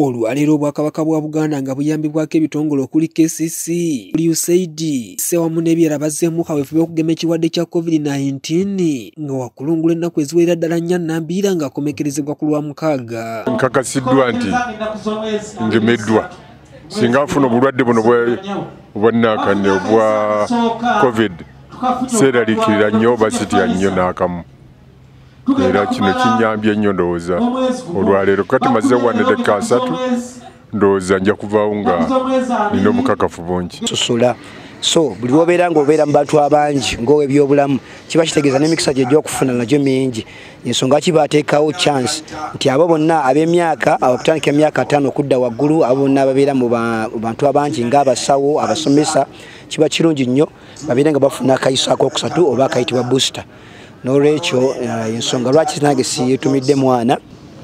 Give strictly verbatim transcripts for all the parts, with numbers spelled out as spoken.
Olwaleero Obwakabaka bwa Buganda nga buyambibwako ebitongole okuli K C C, U S A I D, sewamu n'ebirala bazzeemu kaweefube okugema ekirwadde kya COVID nineteen nga wakulungula ennaku eziwerera ddala nnya Nambira ng'akomekerezebwa ku lwa mukaaga. Nkakasiddwa nti ngemeddwa singa nfuna obulwadde buno obwannakane obwa COVID seeraliikirira nnyo oba sitya nnyo n'akamu. Era kino kinyambye nnyo ndowooza olwaleero kati maze wane dakika asatu ndowooza nja kuvaawo nga nina obukakafu bungi. Susula so buli obeera ng'obeera mu bantu abangi ng'ow'ebyobulamu kiba kitegeeza n'emikisa gy'ojja okufuna nagyo mingi. Ensonga ki baateekawo chance nti abo bonna ab'emyaka okutandika emyaka ataano okudda waggulu abo bonna ababeera mu bantu abangi ng'abasawo abasomesa kiba kirungi nnyo babeere nga bafuna akayiso akookusatu oba akayitibwa booster. N'olwekyo ensonga lwaki nange siyeetumidde mwana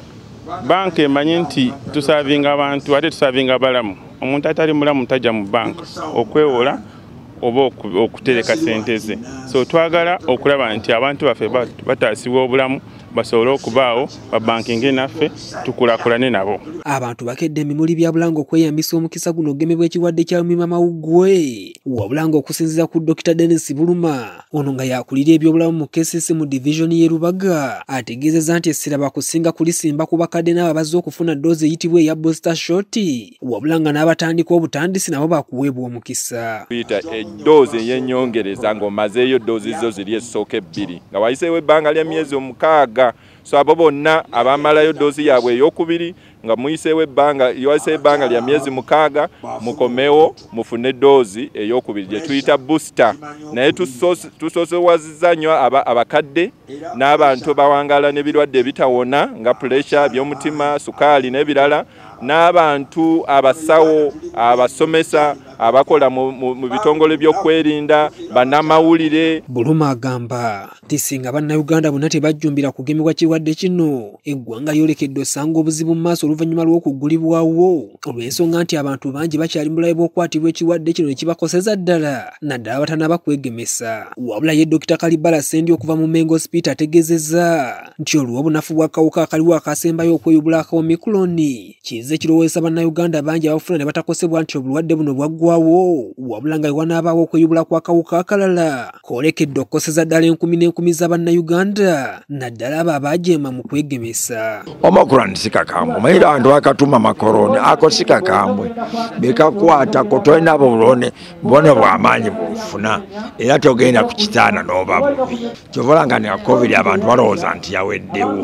banka emanyi nti tusavinga abantu ate tusavinga abalamu. Omuntu atali mulamu tajja mu banka okwewola oba okutereka sente ze. So twagala okulaba nti abantu baffe bataasibwa obulamu basobole okubaawo babankinge naffe tukulaakulane nabo. Abantu bakedde emimuli bya Bulango okweyambisa omukisa guno ogemebwa ekirwadde kya lumiimamawuggwe wabula ng'okusinziira ku Dokita Dennis Buluma ono nga yakulira ebyobulamu mu K C C mu division y'e Rubaga ategeezezza nti essira bakusinga kulisimba ku bakadde n'abo abazze okufuna ddoozi eyitibwa eya booster shot wabula nga n'abatandika obutandisi nabo bakuweebwa omukisa. Tuyita eddoozi ey'ennyongereza ng'omazeeyo ddoozi zo ziri essooka ebbiri nga wayiseewo ebbanga lya myezi omukaaga. So abo bonna abamalayo ddoozi yaabwe ey'okubiri nga muyiseewo ebbanga yoyiseewo ebbanga lya myezi mukaaga mukomewo mufune ddoozi ey'okubiri gye tuyita booster. Naye tusoosowazizza nnyo abakadde n'abantu bawangaala n'ebirwadde ebitawona nga pressure, by'omutima, sukaali n'ebirala, n'abantu abasawo abasomesa abakola mu bitongole by'okwerinda bannamawulire. Buluma agamba nti singa bannayuganda bonna tebajjumbira kugemebwa kirwadde kino eggwanga lyolekedde osanga obuzibu mu maaso oluvannyuma lw'okuggulibwawo olw'ensonga nti abantu bangi bakyali mu bulabe bw'okukwatibwa ekirwadde kino ne kibakoseza ddala naddala batanaba kwegemesa. Wabula ye Dokita Kalibala Sendi okuva mu Mengo Hospital ategeezezza nti olw'obunafu bw'akawuka akaliwo akasembayo okweyubula aka Omicron kizze kirowoozesa bannayuganda bangi abafuna ne batakosebwa nti obulwadde buno bwaggwawo wabula nga wanabaawo okweyubula kw'akawuka akalala koolekedde okukoseza ddala enkumi n'enkumi z'abannayuganda naddala abo abaajeema mu kwegemesa. Omicron sikakambwe mayira abantu bakatuma makoroni ako sikakambwe bekakwata kotolina bulone bubone bw'amaanyi bufuna era togenda ku kitaana n'oba bubi kyovolanga ne COVID abantu balowooza nti yaweddewo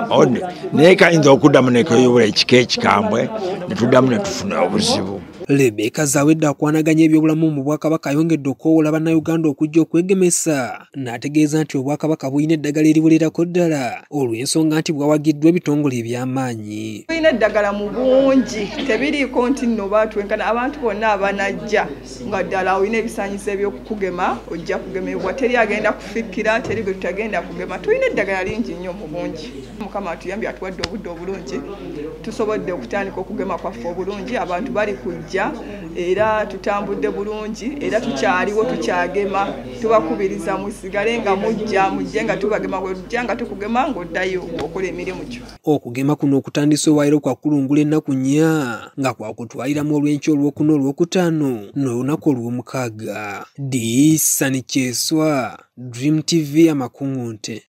naye kayinza okuddamu nekeyubula ekika ekikambwe ne tuddamu ne tufuna obuzibu. Rebeka Zawedde akwanaganya ebyobulamu mu Bwakabaka ayongedde okwowola bannayuganda okujja okwegemesa n'ategeeza nti Obwakabaka buyina eddagala eriwolerako ddala olw'ensonga nti bwawagiddwa ebitongole eby'amaanyi. Tuyina eddagala mu bungi tebiriiko nti nno baatwenkana abantu bonna abanajja nga ddala olina ebisaanyizo eby'okugema ojja kugemebwa teri agenda kufikkira teri gwe tutagenda kugema. Tuyina eddagala lingi nnyo mu bungi. Mukama atuyambye atuwadde obudde obulungi tusobodde okutandika okugema kwaffe obulungi abantu bali kujja era tutambudde bulungi era tukyaliwo tukyagema tubakubiriza musigale nga mujja mujje nga tubagema gwe nga tukugema ng'oddayo okola emirimu kyo. Okugema kuno okutandisa olwaleero kwa kulungula ennaku nnya nga kwakutwaliramu olw'enkya olwokuna olwokutaano n'olunaku olw'omukaaga. Disani Kyeswa, Dream T V amakungunte.